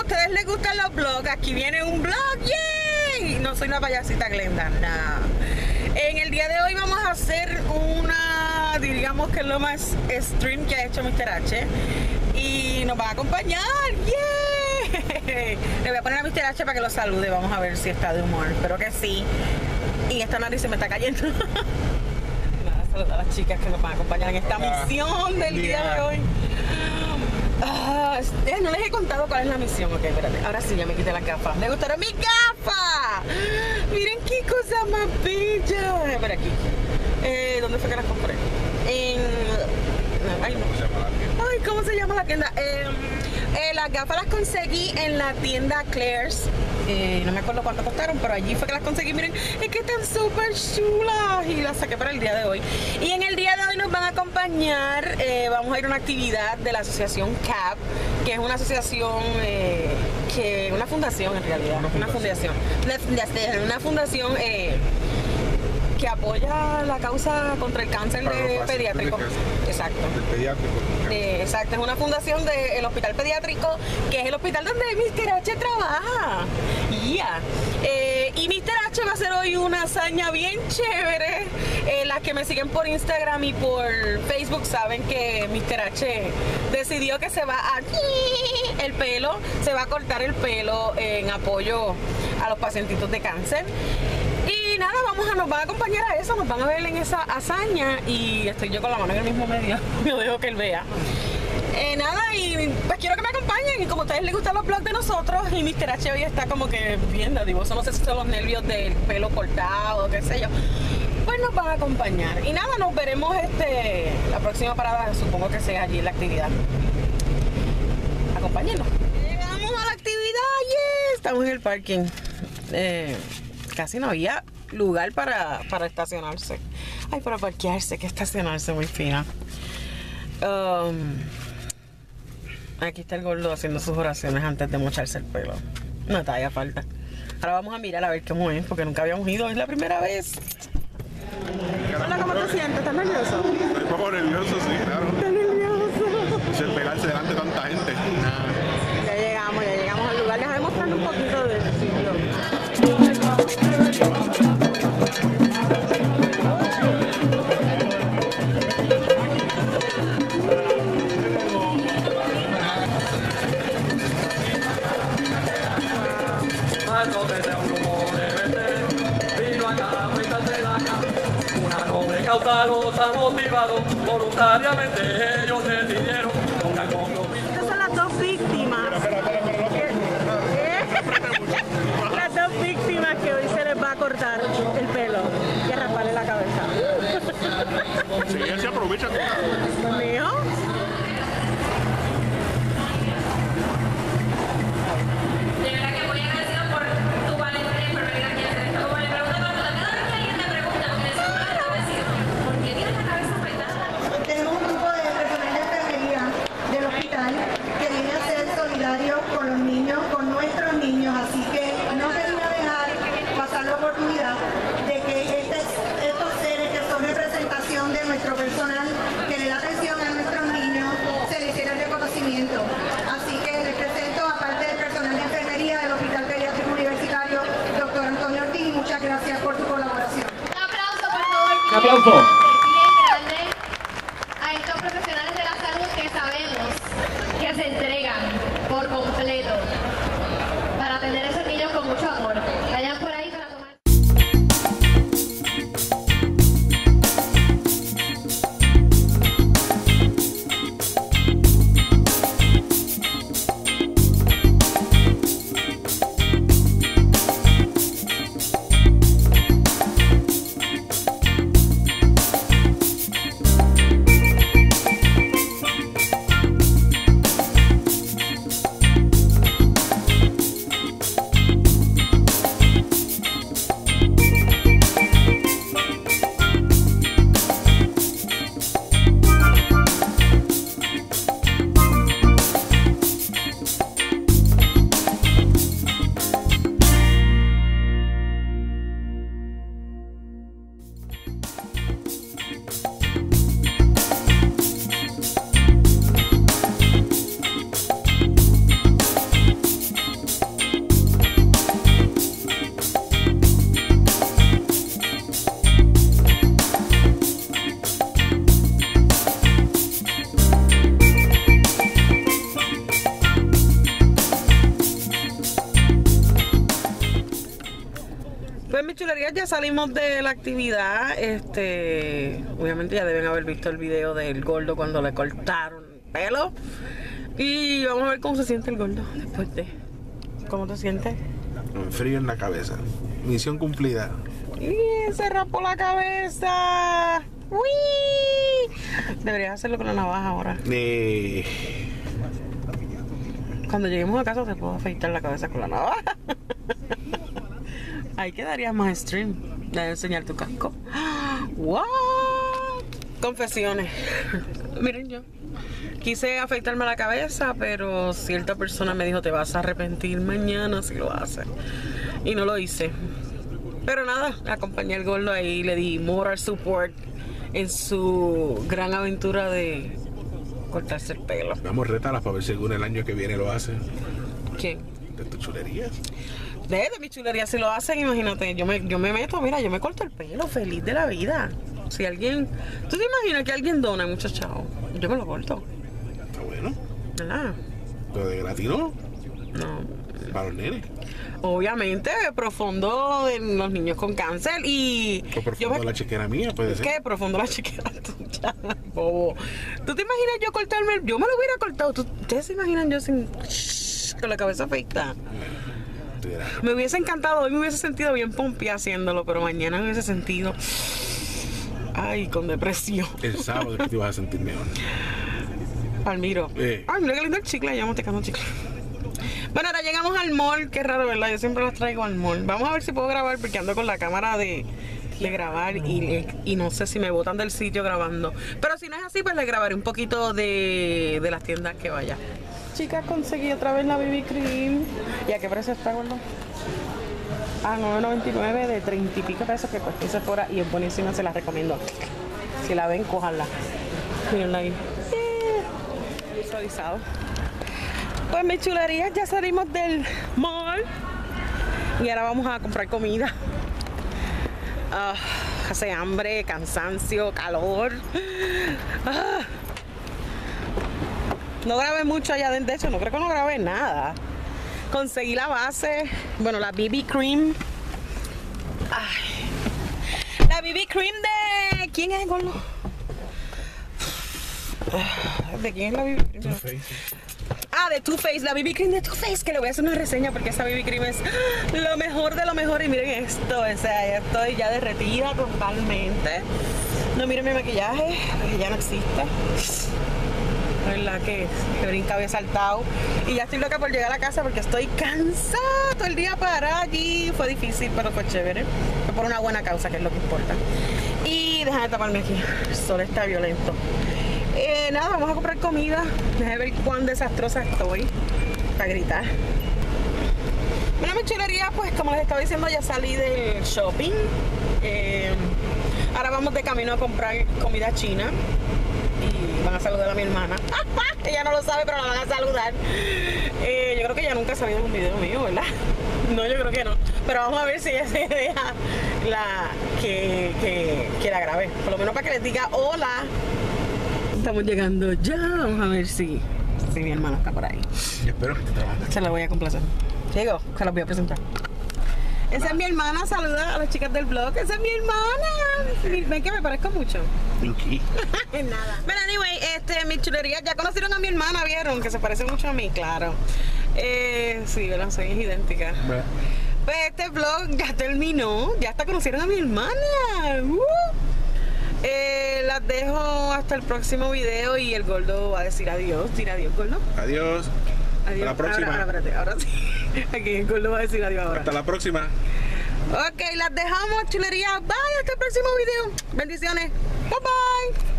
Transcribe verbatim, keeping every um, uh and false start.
ustedes les gustan los vlogs, aquí viene un vlog, ¡yay! No soy una payasita Glenda, no. En el día de hoy vamos a hacer una, diríamos que es lo más extreme que ha hecho mister H. Y nos va a acompañar, ¡yay! Le voy a poner a mister H para que lo salude, vamos a ver si está de humor, espero que sí. Y esta nariz se me está cayendo. Nada, saludar a las chicas que nos van a acompañar en esta misión del día de hoy. Ah, no les he contado cuál es la misión. Ok, espérate. Ahora sí, ya me quité las gafas. ¿Les gustaron mis gafas? Miren qué cosa más bella. Por aquí. Eh, ¿Dónde fue que las compré? En... Ay, no. Ay, ¿cómo se llama la tienda? Eh, eh, las gafas las conseguí en la tienda Claire's. Eh, no me acuerdo cuánto costaron, pero allí fue que las conseguí. Miren, es que están súper chulas y las saqué para el día de hoy. Y en el día de hoy nos van a acompañar, eh, vamos a ir a una actividad de la asociación C A P, que es una asociación, eh, que una fundación en realidad, una fundación, una fundación, una fundación eh, que apoya la causa contra el cáncer de pediátrico. Exacto. Pediátrico. Eh, exacto, es una fundación del Hospital Pediátrico, que es el hospital donde mister H trabaja. Yeah. Eh, y mister H va a hacer hoy una hazaña bien chévere. Eh, las que me siguen por Instagram y por Facebook saben que mister H decidió que se va a el pelo, se va a cortar el pelo en apoyo a los pacientitos de cáncer. Y nada, vamos a, nos van a acompañar a eso, nos van a ver en esa hazaña y estoy yo con la mano en el mismo medio, yo dejo que él vea. Eh, nada, y pues quiero que me acompañen y como a ustedes les gustan los vlogs de nosotros y mister H hoy está como que bien dadivoso, no sé si son los nervios del pelo cortado, qué sé yo, pues nos van a acompañar. Y nada, nos veremos este la próxima parada, supongo que sea allí en la actividad. Acompáñenos. Llegamos a la actividad, yes, estamos en el parking. Eh, Casi no había lugar para, para estacionarse. Ay, para parquearse, que estacionarse muy fina. Um, aquí está el gordo haciendo sus oraciones antes de mocharse el pelo. No te haya falta. Ahora vamos a mirar a ver cómo es, porque nunca habíamos ido, es la primera vez. Hola, ¿cómo te sientes? ¿Estás nervioso? Estoy un poco nervioso, sí, claro. ¿Estás nervioso? Es el pegarse delante de tanta gente. Ya llegamos, ya llegamos al lugar. Les voy a mostrar un poquito de sitio. Causa los ha motivado, voluntariamente ellos decidieron una compromiso. Estas son las dos víctimas. Las dos víctimas que hoy se les va a cortar el pelo y a rasparle la cabeza. Sí, él se aprovecha. ¿Mío? De verdad que muy agradecido por tu valentía por venir aquí a hacer esto. Como le pregunto a todo el mundo, cada vez que alguien te pregunta, porque es muy agradecido, ¿por qué tienes la cabeza afeitada? Tenemos un grupo de personal de enfermería del hospital que viene a ser solidario con los niños, con nuestros niños, así que no se van a dejar pasar la oportunidad de que este, estos seres que son representación de nuestro personal que le da atención a nuestros niños se les hiciera el reconocimiento. Así que les presento, aparte del personal de enfermería del Hospital Pediátrico Universitario, doctor Antonio Ortiz, y muchas gracias por tu colaboración. Un aplauso, por favor. Un aplauso. Bien grande a estos profesionales de la salud que sabemos que se entregan por completo para atender a esos niños con mucho amor. Vayan por ahí para tomar. chulerías, ya salimos de la actividad. Este, obviamente ya deben haber visto el video del gordo cuando le cortaron el pelo. Y vamos a ver cómo se siente el gordo después de. ¿Cómo te sientes? Un frío en la cabeza. Misión cumplida. Y se rapó la cabeza. ¡Uy! Deberías hacerlo con la navaja ahora. Eh, Cuando lleguemos a casa te puedo afeitar la cabeza con la navaja. Ahí quedaría más stream. De enseñar tu casco. ¡What! Confesiones. Miren yo. Quise afeitarme la cabeza, pero cierta persona me dijo te vas a arrepentir mañana si lo haces. Y no lo hice. Pero nada, acompañé al gordo ahí, le di moral support en su gran aventura de cortarse el pelo. vamos a retarlas para ver si algún el año que viene lo hace. ¿Quién? De tus chulerías. De, de mi chulería, si lo hacen, imagínate, yo me, yo me meto, mira, yo me corto el pelo, feliz de la vida. Si alguien, ¿tú te imaginas que alguien dona muchos chavos? Yo me lo corto, Está bueno. ¿verdad? Pero de gratis no. No. Para los nenes. Obviamente, profundo en los niños con cáncer y... Por profundo yo me- la chequera mía, puede ser. ¿Qué? Profundo la chiquera tuya, bobo. ¿Tú te imaginas yo cortarme el... Yo me lo hubiera cortado. ¿Tú- ¿Ustedes se imaginan yo sin... con la cabeza afeitada? Tuviera- Me hubiese encantado, hoy me hubiese sentido bien pompi haciéndolo, pero mañana me hubiese sentido... Ay, con depresión. El sábado es que te vas a sentir mejor. Palmiro. Eh. Ay, mira qué lindo el chicle, ya masticando chicle. Bueno, ahora llegamos al mall, qué raro, ¿verdad? Yo siempre los traigo al mall. Vamos a ver si puedo grabar porque ando con la cámara de, de grabar y, y no sé si me botan del sitio grabando. Pero si no es así, pues le grabaré un poquito de, de las tiendas que vaya. Chicas, conseguí otra vez la B B Cream. ¿Y a qué precio está, gordo? Ah, nueve noventa y nueve de treinta y pico pesos que cuesta esa fuera y es buenísima, se la recomiendo. Si la ven, cójanla. Mírenla ahí. Eh, visualizado. Pues mis chulerías, ya salimos del mall y ahora vamos a comprar comida. Ah, hace hambre, cansancio, calor. Ah. No grabé mucho allá adentro, de hecho no creo que no grabé nada. Conseguí la base, bueno, la B B Cream. Ay. La B B Cream de... ¿Quién es el gordo? ¿De quién es la B B Cream? Too Faced. Ah, de Too Faced, la B B Cream de Too Faced, que le voy a hacer una reseña porque esa B B Cream es lo mejor de lo mejor. Y miren esto, o sea, ya estoy ya derretida totalmente. No miren mi maquillaje, que ya no existe. La verdad que, que brinca, había saltado. Y ya estoy loca por llegar a la casa porque estoy cansada todo el día para allí. Fue difícil, pero fue chévere. Fue por una buena causa, que es lo que importa. Y déjame taparme aquí, el sol está violento. Eh, nada, vamos a comprar comida. Déjame ver cuán desastrosa estoy para gritar. Bueno, mi chulería, pues como les estaba diciendo, ya salí del shopping. Eh, ahora vamos de camino a comprar comida china. Y van a saludar a mi hermana. Ella no lo sabe, pero la van a saludar. Eh, yo creo que ella nunca ha salido en un video mío, ¿verdad? No, yo creo que no. Pero vamos a ver si ella se deja la, que, que, que la grabé. Por lo menos para que les diga hola. Estamos llegando ya. Vamos a ver si, si mi hermana está por ahí. Y espero que te trabajes. Se la voy a complacer. Llego, se la voy a presentar. Esa es mi hermana, saluda a las chicas del blog. Esa es mi hermana. Ven que me parezco mucho. Pinky. Nada. Pero anyway, este, mi chulería, ya conocieron a mi hermana, ¿vieron? Que se parece mucho a mí, claro. Eh, sí, ¿verdad? Soy idéntica. Bueno. Pues este vlog ya terminó. Ya hasta conocieron a mi hermana. Uh. Eh, las dejo hasta el próximo video y el gordo va a decir adiós. Tira adiós, gordo. Adiós. Adiós. Hasta la próxima. Ahora, ahora, espérate, ahora sí. Aquí el gordo va a decir adiós ahora. Hasta la próxima. Ok, las dejamos, chulería. Bye, hasta el próximo video. Bendiciones. Bye bye.